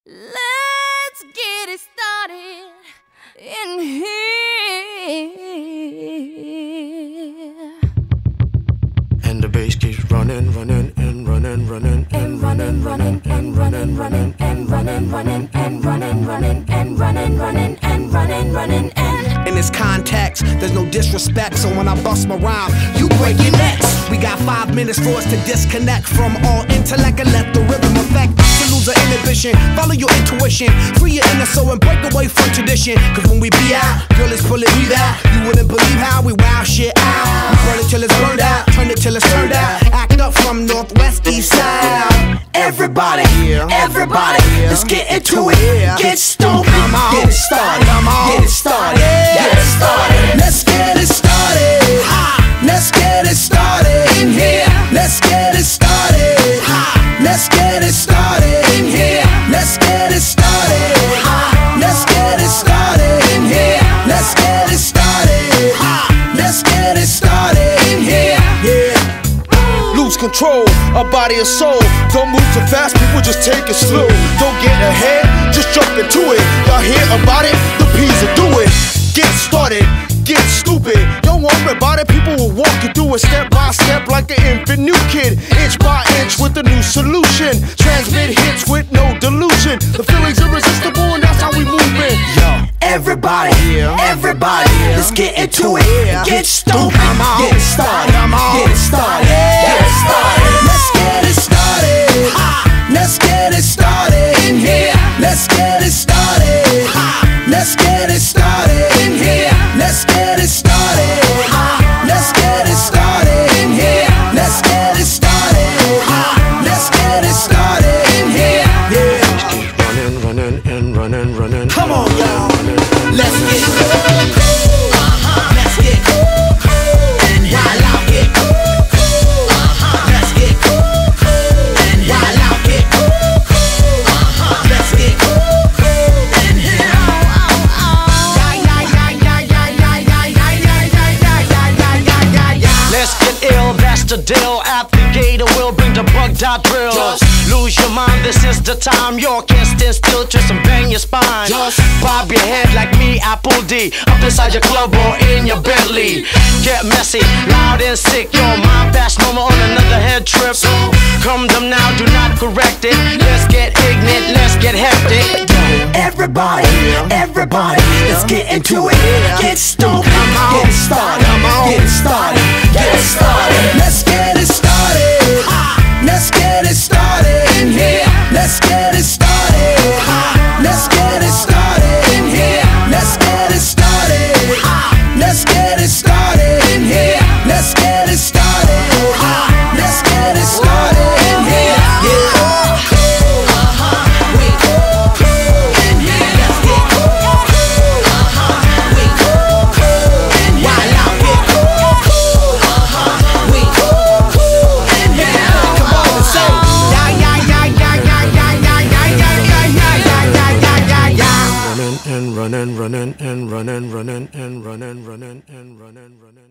Let's get it started in here. And the bass keeps running, running, and running, running, and running, running, and running, running, and running, running, and running, running, and running, running, and running, running, and in this context, there's no disrespect, so when I bust my rhyme, you break your necks. We got 5 minutes for us to disconnect from all intellect and let the rhythm affect. To lose our inhibition, follow your intuition, free your inner soul and break away from tradition. Cause when we be out, girl, it's pulling me out. You wouldn't believe how we wow shit out. We burn it till it's burned out, turn it till it's turned out. Act up from northwest, east side. Everybody, everybody, let's get into it. Get stoked, get it started, get it started, get it started. Let's get it started. Let's get it started in here. Let's get it started. Let's get it started in here. Let's get it started. Let's get it started in here. Let's get it started. Let's get it started in here. Yeah. Lose control, a body and soul. Don't move too fast, people, just take it slow. Don't get ahead, just jump into it. Y'all hear about it? The P's will do it. Get started, get stupid. Don't worry about it, people will walk you through it step by step like an infant new kid. Inch by inch with a new solution. Transmit hits with no delusion. The feeling's irresistible and that's how we move in. Yo, everybody, everybody, let's get into it. Get stupid, get it started, get it started, get it started. Let's get it started. Let's get it started in here. Let's get it started. Let's get it started in here. Let's get it started. Let's get it started in here. Let's get it started. Let's get it started in here. Yeah. running, running, and running, running. Come on, y'all. Let's get cool. Let's get cool. And while I get cool. Let's get cool. And while I get cool. Let's get cool. And here. Let's get ill, that's the deal. Applicator will bring the bug dot drill. Lose your mind, this is the time. You can't stand still, twist and bang your spine. Bob your head like me, Apple D. Up inside your club or in your Bentley. Get messy, loud and sick. Your mind fast, normal on another head trip. So come them now, do not correct it. Let's get ignorant, let's get hectic. Everybody, everybody, let's get into it. Get stoked, get it started, get it started, get it started. Let's get it started. Let's get it started in here. Let's get it started. Let's get it started in here. Let's get it started. Let's get it started in here. Let's get it started. Let's get it started in here. And running, running, and running, running, and running, running, and running, running.